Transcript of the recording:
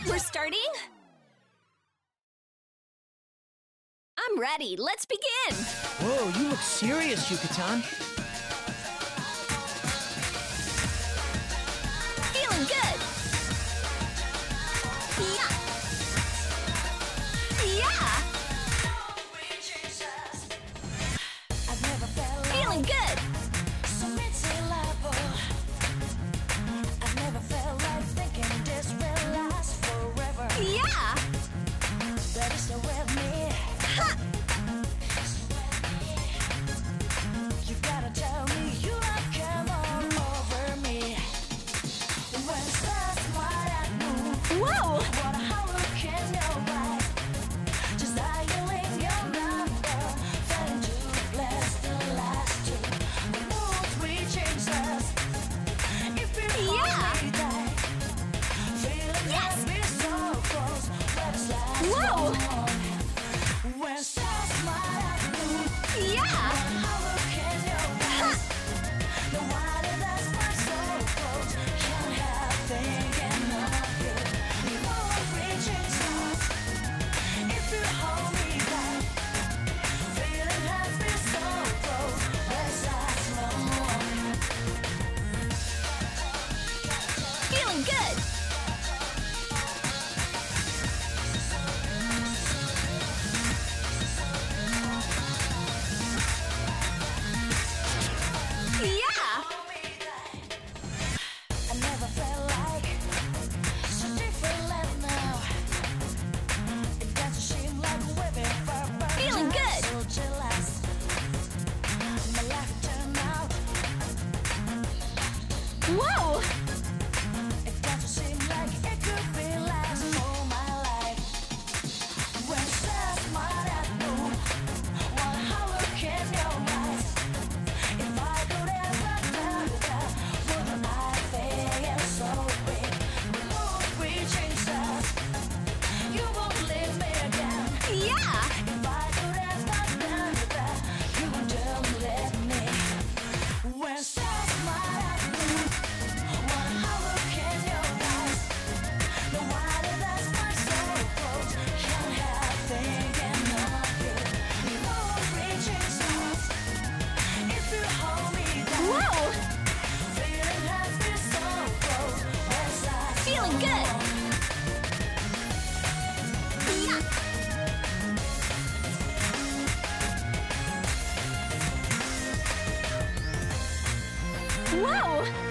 We're starting? I'm ready. Let's begin. Whoa, you look serious, Yuka-tan. Feeling good. Yeah. Yeah. Feeling good. Yeah. Ha. You gotta tell me you have come all over me. When stars smile at me, Whoa. what a hurricane your eyes. Just dialing your number, trying to bless the last two. The mood we change us. If you Yeah. only die, feeling Yes. happy so close. Let's last Whoa. long. When stars smile at me, Yeah. hurricane your Ha. eyes. No matter that's my soul close, can't help thinking of you. You won't reach us if you hold me back. Feeling happy so close, let's last long. Feeling good. Yeah. I never felt like so different now. It doesn't seem like we've been far, but Feeling I'm good. so jealous. My life turned out. Whoa. It doesn't seem like it could be last all my life. When stars smile at me, what a hurricane your eyes. If I could ever tell you that, wouldn't I feel so big? The mood we change us, you won't leave me again. Yeah. If I could ever tell you that, you wouldn't let me. When stars smile at me, what a hurricane your eyes. No matter that's my soul close, can't help thinking of you. You won't reach us if you hold me down. Whoa. Feeling happy so close, let's last Feeling good. Yeah. Whoa.